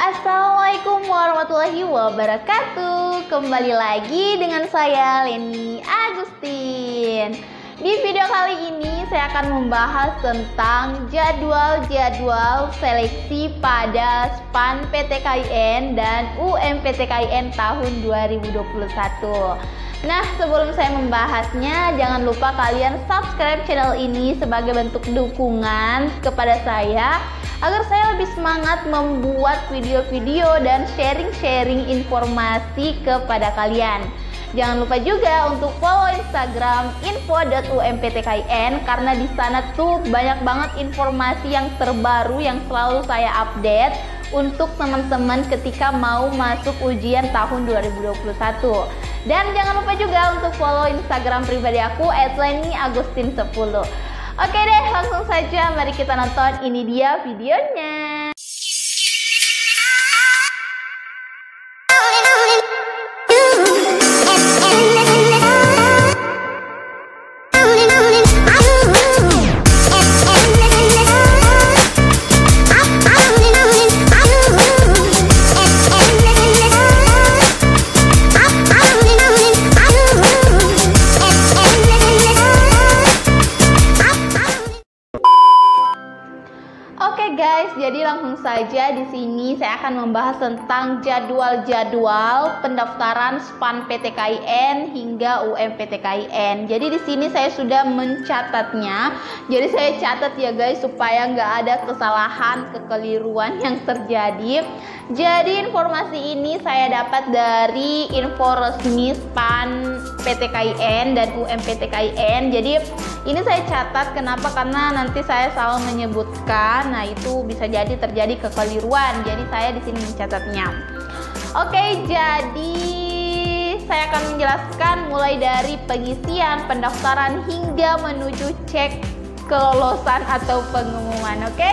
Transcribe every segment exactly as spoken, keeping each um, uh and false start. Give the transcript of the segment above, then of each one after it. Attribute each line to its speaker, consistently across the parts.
Speaker 1: Assalamualaikum warahmatullahi wabarakatuh. Kembali lagi dengan saya Leni Agustin. Di video kali ini saya akan membahas tentang jadwal-jadwal seleksi pada SPAN P T K I N dan U M P T K I N tahun dua ribu dua puluh satu. Nah, sebelum saya membahasnya, jangan lupa kalian subscribe channel ini sebagai bentuk dukungan kepada saya agar saya lebih semangat membuat video-video dan sharing-sharing informasi kepada kalian. Jangan lupa juga untuk follow Instagram info dot u m p t k i n karena di sana tuh banyak banget informasi yang terbaru yang selalu saya update untuk teman-teman ketika mau masuk ujian tahun dua ribu dua puluh satu. Dan jangan lupa juga untuk follow Instagram pribadi aku et leni agustin sepuluh. Oke deh, langsung saja mari kita nonton. Ini dia videonya. Guys, jadi langsung saja di sini saya akan membahas tentang jadwal-jadwal pendaftaran SPAN P T K I N hingga U M P T K I N. Jadi di sini saya sudah mencatatnya. Jadi saya catat ya guys supaya nggak ada kesalahan, kekeliruan yang terjadi. Jadi informasi ini saya dapat dari info resmi SPAN P T K I N dan U M P T K I N. Jadi ini saya catat kenapa? Karena nanti saya selalu menyebutkan, nah itu bisa jadi terjadi kekeliruan. Jadi saya di sini mencatatnya. Oke, jadi saya akan menjelaskan mulai dari pengisian, pendaftaran hingga menuju cek kelolosan atau pengumuman. Oke?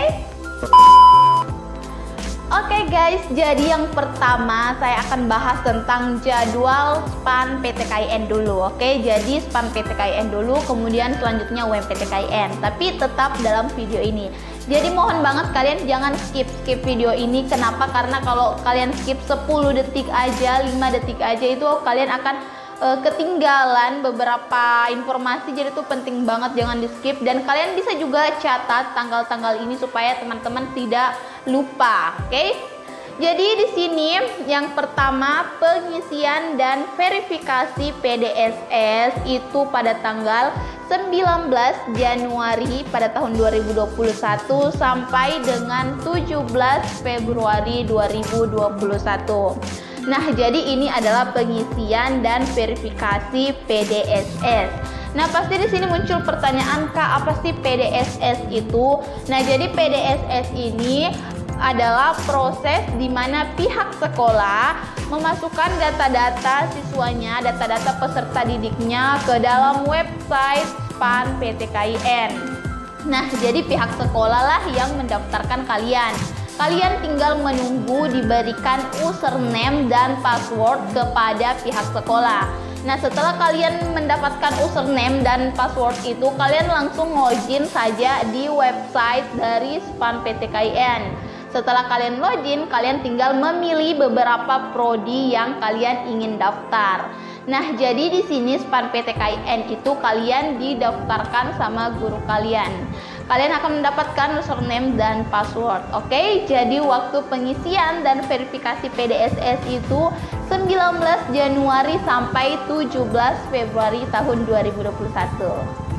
Speaker 1: Oke guys, jadi yang pertama saya akan bahas tentang jadwal SPAN P T K I N dulu. Oke, jadi SPAN P T K I N dulu, kemudian selanjutnya U M P T K I N. Tapi tetap dalam video ini. Jadi mohon banget kalian jangan skip-skip video ini. Kenapa? Karena kalau kalian skip sepuluh detik aja, lima detik aja, itu kalian akan uh, ketinggalan beberapa informasi. Jadi itu penting banget, jangan di skip. Dan kalian bisa juga catat tanggal-tanggal ini supaya teman-teman tidak lupa. Oke? Okay? Jadi di sini yang pertama pengisian dan verifikasi P D S S itu pada tanggal sembilan belas Januari pada tahun dua ribu dua puluh satu sampai dengan tujuh belas Februari dua ribu dua puluh satu. Nah, jadi ini adalah pengisian dan verifikasi P D S S. Nah, pasti di sini muncul pertanyaan, Kak, apa sih P D S S itu? Nah, jadi P D S S ini adalah proses di mana pihak sekolah memasukkan data-data siswanya, data-data peserta didiknya ke dalam website SPAN P T K I N. Nah, jadi pihak sekolah lah yang mendaftarkan kalian. Kalian tinggal menunggu diberikan username dan password kepada pihak sekolah. Nah, setelah kalian mendapatkan username dan password itu, kalian langsung login saja di website dari SPAN P T K I N. Setelah kalian login, kalian tinggal memilih beberapa prodi yang kalian ingin daftar. Nah, jadi di sini SPAN P T K I N itu kalian didaftarkan sama guru kalian. Kalian akan mendapatkan username dan password. Oke, jadi waktu pengisian dan verifikasi P D S S itu sembilan belas Januari sampai tujuh belas Februari tahun dua ribu dua puluh satu.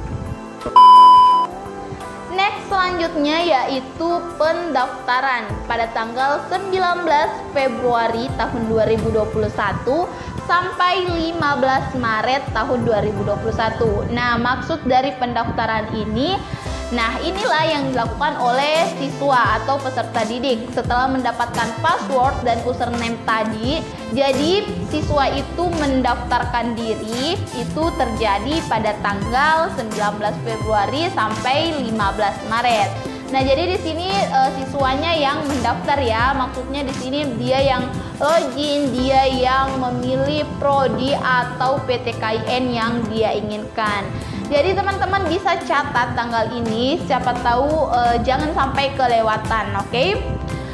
Speaker 1: Next selanjutnya yaitu pendaftaran pada tanggal sembilan belas Februari tahun dua ribu dua puluh satu sampai lima belas Maret tahun dua ribu dua puluh satu. Nah, maksud dari pendaftaran ini, nah inilah yang dilakukan oleh siswa atau peserta didik setelah mendapatkan password dan username tadi. Jadi siswa itu mendaftarkan diri itu terjadi pada tanggal sembilan belas Februari sampai lima belas Maret. Nah, jadi di sini e, siswanya yang mendaftar ya. Maksudnya di sini dia yang login, dia yang memilih prodi atau P T K I N yang dia inginkan. Jadi teman-teman bisa catat tanggal ini, siapa tahu e, jangan sampai kelewatan, oke? Okay?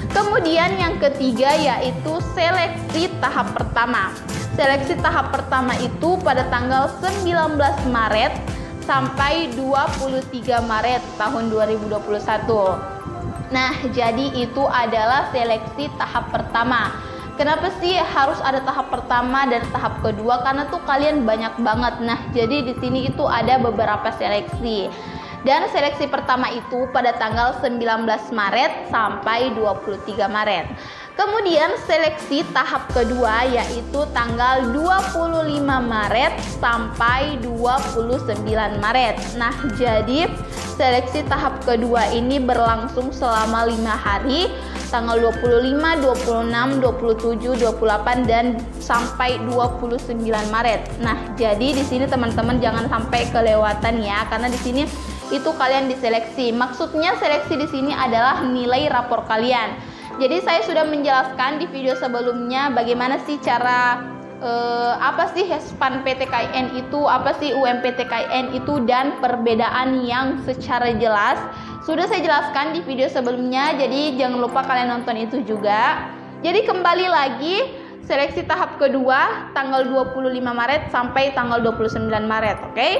Speaker 1: Kemudian yang ketiga yaitu seleksi tahap pertama. Seleksi tahap pertama itu pada tanggal sembilan belas Maret sampai dua puluh tiga Maret tahun dua ribu dua puluh satu. Nah, jadi itu adalah seleksi tahap pertama. Kenapa sih harus ada tahap pertama dan tahap kedua? Karena tuh kalian banyak banget. Nah, jadi di sini itu ada beberapa seleksi. Dan seleksi pertama itu pada tanggal sembilan belas Maret sampai dua puluh tiga Maret. Kemudian seleksi tahap kedua yaitu tanggal dua puluh lima Maret sampai dua puluh sembilan Maret. Nah, jadi seleksi tahap kedua ini berlangsung selama lima hari, tanggal dua puluh lima, dua puluh enam, dua puluh tujuh, dua puluh delapan dan sampai dua puluh sembilan Maret. Nah, jadi di sini teman-teman jangan sampai kelewatan ya, karena di sini itu kalian diseleksi. Maksudnya seleksi di sini adalah nilai rapor kalian. Jadi saya sudah menjelaskan di video sebelumnya bagaimana sih cara eh, apa sih S P A N P T K I N itu, apa sih U M P T K I N itu, dan perbedaan yang secara jelas sudah saya jelaskan di video sebelumnya. Jadi jangan lupa kalian nonton itu juga. Jadi kembali lagi, seleksi tahap kedua tanggal dua puluh lima Maret sampai tanggal dua puluh sembilan Maret, oke? Okay?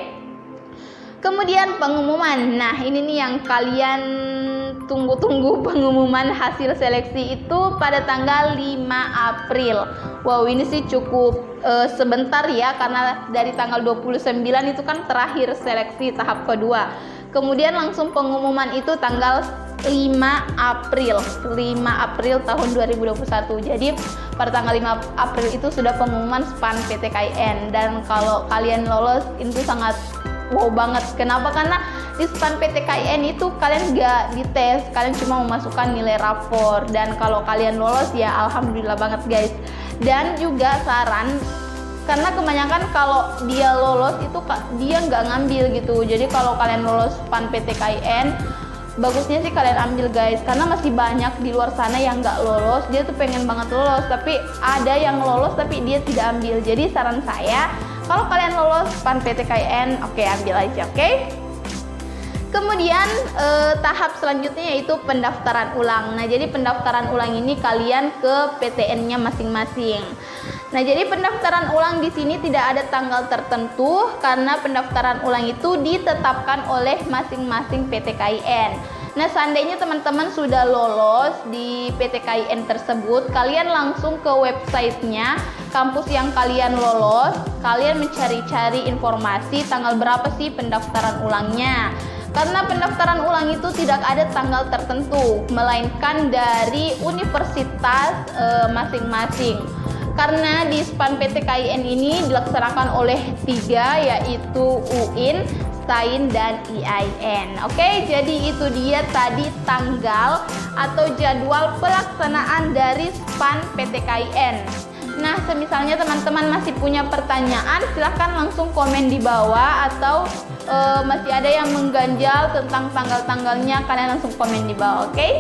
Speaker 1: Kemudian pengumuman. Nah, ini nih yang kalian tunggu-tunggu, pengumuman hasil seleksi itu pada tanggal lima April. Wow, ini sih cukup uh, sebentar ya, karena dari tanggal dua puluh sembilan itu kan terakhir seleksi tahap kedua. Kemudian langsung pengumuman itu tanggal lima April tahun dua ribu dua puluh satu. Jadi pada tanggal lima April itu sudah pengumuman S P A N P T K I N, dan kalau kalian lolos itu sangat wow banget. Kenapa? Karena di S P A N P T K I N itu kalian gak dites, kalian cuma memasukkan nilai rapor, dan kalau kalian lolos ya alhamdulillah banget guys. Dan juga saran, karena kebanyakan kalau dia lolos itu dia nggak ngambil gitu. Jadi kalau kalian lolos S P A N P T K I N, bagusnya sih kalian ambil guys, karena masih banyak di luar sana yang nggak lolos. Dia tuh pengen banget lolos, tapi ada yang lolos tapi dia tidak ambil. Jadi saran saya, kalau kalian lolos S P A N P T K I N, oke okay, ambil aja, oke? Okay? Kemudian eh, tahap selanjutnya yaitu pendaftaran ulang. Nah, jadi pendaftaran ulang ini kalian ke P T N-nya masing-masing. Nah, jadi pendaftaran ulang di sini tidak ada tanggal tertentu, karena pendaftaran ulang itu ditetapkan oleh masing-masing P T K I N. Nah, seandainya teman-teman sudah lolos di P T K I N tersebut, kalian langsung ke websitenya kampus yang kalian lolos, kalian mencari-cari informasi tanggal berapa sih pendaftaran ulangnya. Karena pendaftaran ulang itu tidak ada tanggal tertentu, melainkan dari universitas masing-masing. E, Karena di S P A N P T K I N ini dilaksanakan oleh tiga, yaitu U I N, STAIN, dan I A I N. Oke, jadi itu dia tadi tanggal atau jadwal pelaksanaan dari S P A N P T K I N. Nah, semisalnya teman-teman masih punya pertanyaan, silahkan langsung komen di bawah, atau e, masih ada yang mengganjal tentang tanggal-tanggalnya, kalian langsung komen di bawah, oke? Okay?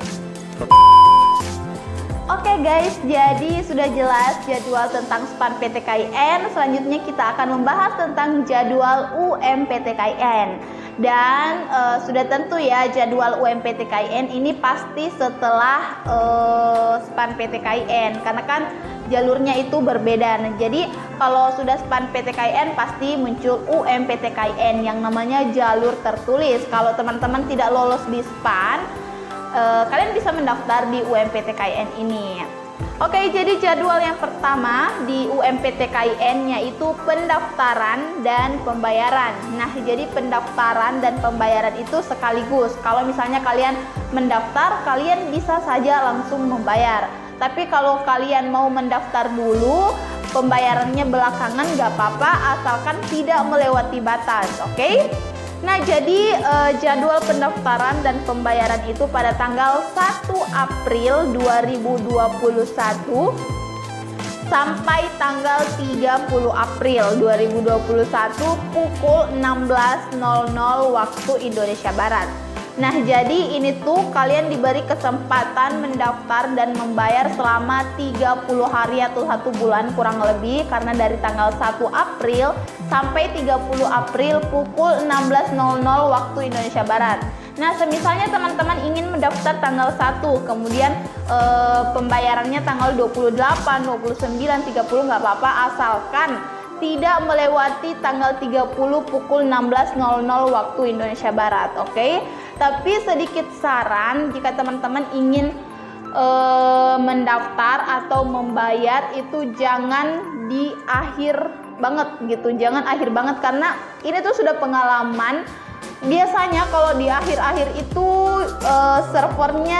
Speaker 1: Oke okay guys, jadi sudah jelas jadwal tentang S P A N P T K I N. Selanjutnya kita akan membahas tentang jadwal U M P T K I N. Dan uh, sudah tentu ya, jadwal U M P T K I N ini pasti setelah uh, S P A N P T K I N, karena kan jalurnya itu berbeda. Nah, jadi kalau sudah S P A N P T K I N pasti muncul U M P T K I N yang namanya jalur tertulis. Kalau teman-teman tidak lolos di S P A N, uh, kalian bisa mendaftar di U M P T K I N ini. Oke, jadi jadwal yang pertama di U M P T K I N yaitu pendaftaran dan pembayaran. Nah, jadi pendaftaran dan pembayaran itu sekaligus. Kalau misalnya kalian mendaftar, kalian bisa saja langsung membayar. Tapi kalau kalian mau mendaftar dulu, pembayarannya belakangan gak apa-apa, asalkan tidak melewati batas, oke? Nah, jadi eh, jadwal pendaftaran dan pembayaran itu pada tanggal satu April dua ribu dua puluh satu sampai tanggal tiga puluh April dua ribu dua puluh satu pukul enam belas nol nol waktu Indonesia Barat. Nah, jadi ini tuh kalian diberi kesempatan mendaftar dan membayar selama tiga puluh hari atau satu bulan kurang lebih, karena dari tanggal satu April sampai tiga puluh April pukul enam belas nol nol waktu Indonesia Barat. Nah, semisalnya teman-teman ingin mendaftar tanggal satu, kemudian e, pembayarannya tanggal dua puluh delapan, dua puluh sembilan, tiga puluh nggak apa-apa, asalkan tidak melewati tanggal tiga puluh pukul enam belas nol nol waktu Indonesia Barat, oke? Okay? Tapi sedikit saran, jika teman-teman ingin e, mendaftar atau membayar itu jangan di akhir banget gitu, jangan akhir banget, karena ini tuh sudah pengalaman. Biasanya kalau di akhir-akhir itu uh, servernya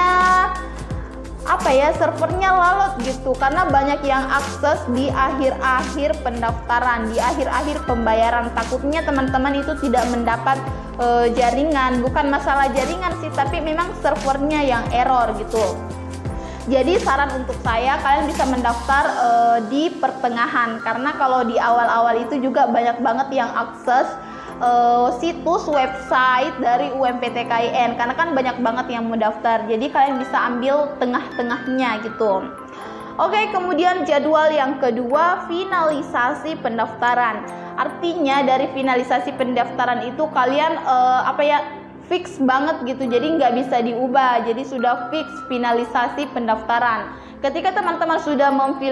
Speaker 1: apa ya servernya lalot gitu, karena banyak yang akses di akhir-akhir pendaftaran, di akhir-akhir pembayaran. Takutnya teman-teman itu tidak mendapat uh, jaringan, bukan masalah jaringan sih, tapi memang servernya yang error gitu. Jadi saran untuk saya, kalian bisa mendaftar uh, di pertengahan, karena kalau di awal-awal itu juga banyak banget yang akses Uh, situs website dari U M P T K I N, karena kan banyak banget yang mendaftar, jadi kalian bisa ambil tengah-tengahnya gitu. Oke, kemudian jadwal yang kedua, finalisasi pendaftaran. Artinya dari finalisasi pendaftaran itu kalian uh, apa ya fix banget gitu, jadi nggak bisa diubah, jadi sudah fix finalisasi pendaftaran. Ketika teman-teman sudah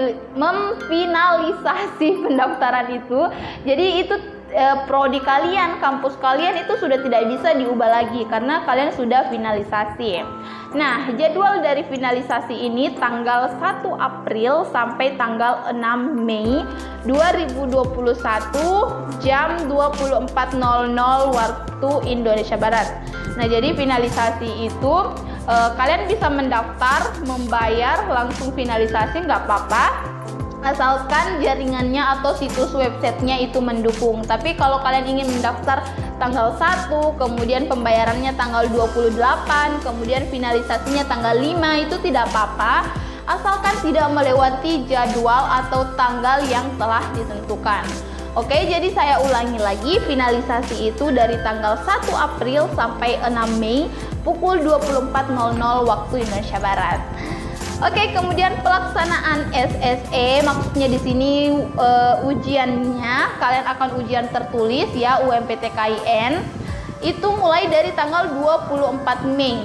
Speaker 1: memfinalisasi pendaftaran itu, jadi itu prodi kalian, kampus kalian itu sudah tidak bisa diubah lagi karena kalian sudah finalisasi. Nah, jadwal dari finalisasi ini tanggal satu April sampai tanggal enam Mei dua ribu dua puluh satu jam dua puluh empat nol nol waktu Indonesia Barat. Nah, jadi finalisasi itu eh, kalian bisa mendaftar, membayar, langsung finalisasi nggak apa-apa, asalkan jaringannya atau situs websitenya itu mendukung. Tapi kalau kalian ingin mendaftar tanggal satu, kemudian pembayarannya tanggal dua puluh delapan, kemudian finalisasinya tanggal lima, itu tidak apa-apa, asalkan tidak melewati jadwal atau tanggal yang telah ditentukan. Oke, jadi saya ulangi lagi, finalisasi itu dari tanggal satu April sampai enam Mei pukul dua puluh empat nol nol waktu Indonesia Barat. Oke, kemudian pelaksanaan S S E, maksudnya di sini uh, ujiannya kalian akan ujian tertulis ya, U M P T K I N itu mulai dari tanggal dua puluh empat Mei.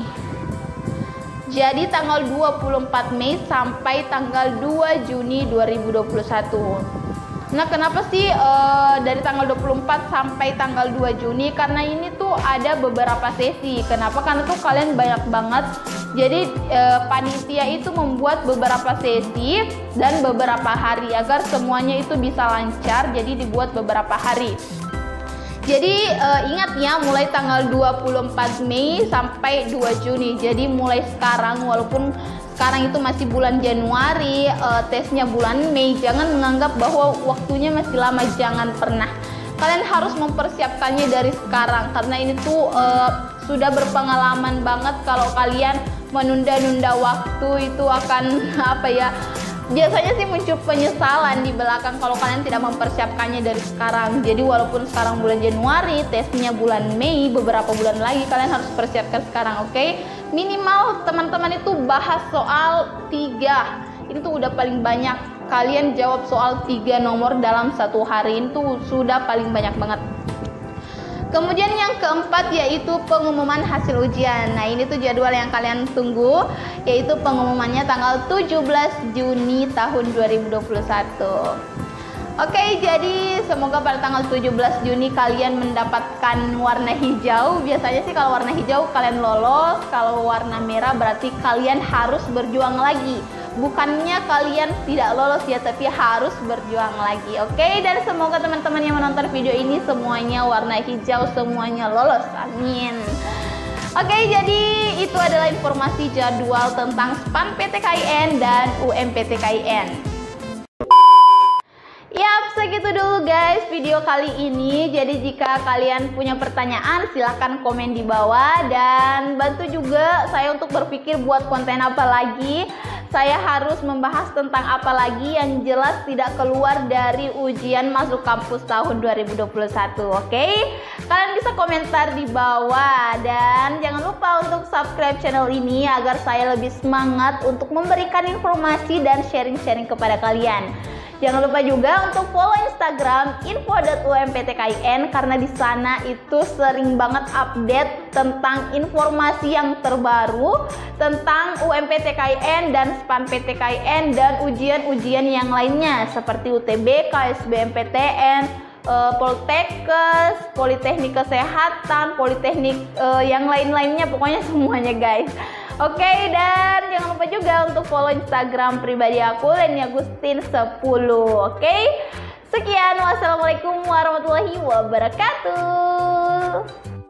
Speaker 1: Jadi tanggal dua puluh empat Mei sampai tanggal dua Juni dua ribu dua puluh satu. Nah, kenapa sih uh, dari tanggal dua puluh empat sampai tanggal dua Juni? Karena ini tuh ada beberapa sesi. Kenapa? Karena tuh kalian banyak banget. Jadi uh, panitia itu membuat beberapa sesi dan beberapa hari agar semuanya itu bisa lancar. Jadi dibuat beberapa hari. Jadi uh, ingat ya, mulai tanggal dua puluh empat Mei sampai dua Juni. Jadi mulai sekarang, walaupun sekarang itu masih bulan Januari, uh, tesnya bulan Mei, jangan menganggap bahwa waktunya masih lama, jangan pernah. Kalian harus mempersiapkannya dari sekarang, karena ini tuh uh, sudah berpengalaman banget kalau kalian menunda-nunda waktu itu akan apa ya, biasanya sih muncul penyesalan di belakang kalau kalian tidak mempersiapkannya dari sekarang. Jadi walaupun sekarang bulan Januari, tesnya bulan Mei, beberapa bulan lagi, kalian harus persiapkan sekarang, oke? Okay? Minimal teman-teman itu bahas soal tiga, ini tuh udah paling banyak. Kalian jawab soal tiga nomor dalam satu hari, itu sudah paling banyak banget. Kemudian yang keempat yaitu pengumuman hasil ujian. Nah, ini tuh jadwal yang kalian tunggu, yaitu pengumumannya tanggal tujuh belas Juni tahun dua ribu dua puluh satu. Oke, jadi semoga pada tanggal tujuh belas Juni kalian mendapatkan warna hijau. Biasanya sih kalau warna hijau kalian lolos, kalau warna merah berarti kalian harus berjuang lagi. Bukannya kalian tidak lolos ya, tapi harus berjuang lagi. Oke, dan semoga teman-teman yang menonton video ini semuanya warna hijau, semuanya lolos. Amin. Oke, jadi itu adalah informasi jadwal tentang S P A N P T K I N dan U M P T K I N. Yap, segitu dulu guys video kali ini. Jadi jika kalian punya pertanyaan silahkan komen di bawah, dan bantu juga saya untuk berpikir buat konten apa lagi. Saya harus membahas tentang apa lagi yang jelas tidak keluar dari ujian masuk kampus tahun dua ribu dua puluh satu. Oke, kalian bisa komentar di bawah, dan jangan lupa untuk subscribe channel ini agar saya lebih semangat untuk memberikan informasi dan sharing-sharing kepada kalian. Jangan lupa juga untuk follow Instagram info dot u m p t k i n karena di sana itu sering banget update tentang informasi yang terbaru tentang U M P T K I N dan S P A N P T K I N dan ujian-ujian yang lainnya seperti U T B K, S B M P T N, uh, Poltekkes, Politeknik Kesehatan, Politeknik uh, yang lain-lainnya, pokoknya semuanya guys. Oke, okay, dan jangan lupa juga untuk follow Instagram pribadi aku Leni Agustin sepuluh. Oke, okay? Sekian, wassalamualaikum warahmatullahi wabarakatuh.